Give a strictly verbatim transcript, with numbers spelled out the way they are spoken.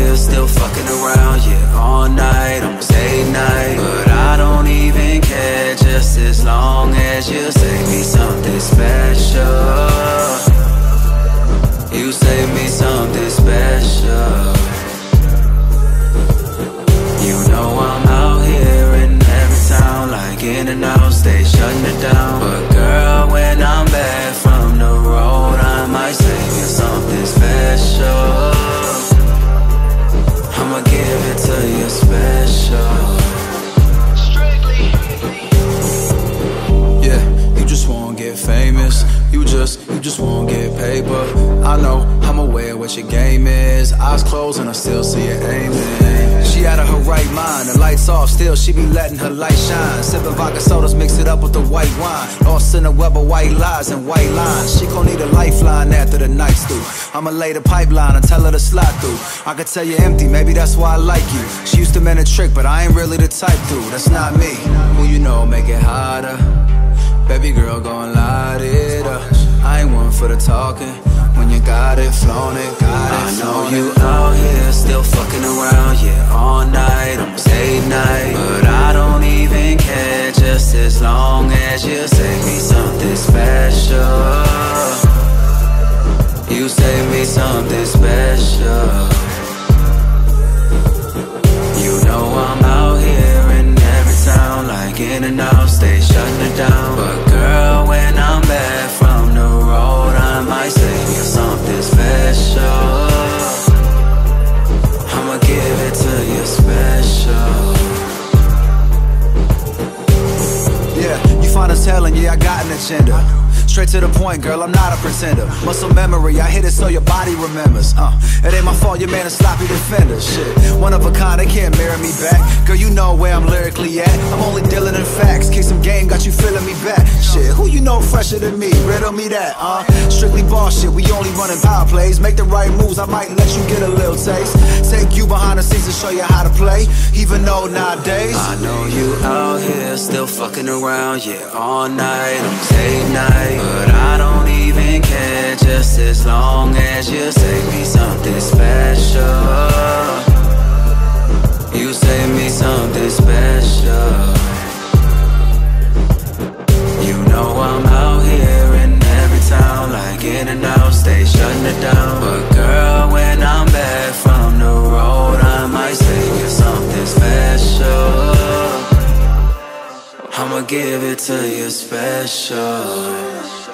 here still fucking around, yeah, all night, almost eight night. But I don't even care, just as long as you save me something special. You save me something special. You know I'm out here in every town, like in and out, stay shutting it down. But girl, when I'm back from the road, I might save you something special. I'ma give it to you special. Strictly. Yeah, you just won't get famous. You just, you just won't get paper. I know, I'm aware what your game is. Eyes closed and I still see it aiming. She out of her right mind, the lights off, still she be letting her light shine. Sipping vodka sodas, mix it up with the white wine. Lost in a web of white lies and white lines. She gon' need a lifeline after the night's through. I'ma lay the pipeline and tell her to slide through. I could tell you're empty, maybe that's why I like you. She used to man a trick, but I ain't really the type to. That's not me. Who you know make it harder. Baby girl gon' light it up. I ain't one for the talking. When you got it, flown it, got it. I know you out here still fucking around, yeah, all night, almost eight night. But I don't even care, just as long as you save me something special. You save me something special. You know I'm out here in every town, like in and out, stay shutting it down. But girl, when I'm back from the road, I might save you something special. I'ma give it to you special. Yeah, you find us telling, yeah, I got an agenda. Straight to the point, girl, I'm not a pretender. Muscle memory, I hit it so your body remembers. Uh, it ain't my fault, your man a sloppy defender. Shit, one of a kind, they can't mirror me back. Girl, you know where I'm lyrically at. I'm only dealing in facts. Kick some game, got you feeling me back. Shit, who you know fresher than me? Riddle me that, uh. Strictly ball shit, we only running power plays. Make the right moves, I might let you get a little taste. Take you behind the scenes and show you how to play. Even though nowadays I know you out here still fucking around, yeah, all night, almost eight night. But I don't even care, just as long as you save me something special. You save me something special. You know I'm out here in every town, like in and out, stay shutting it down. But girl, when I'm back from the road, I might save you something special. I'ma give it to you special.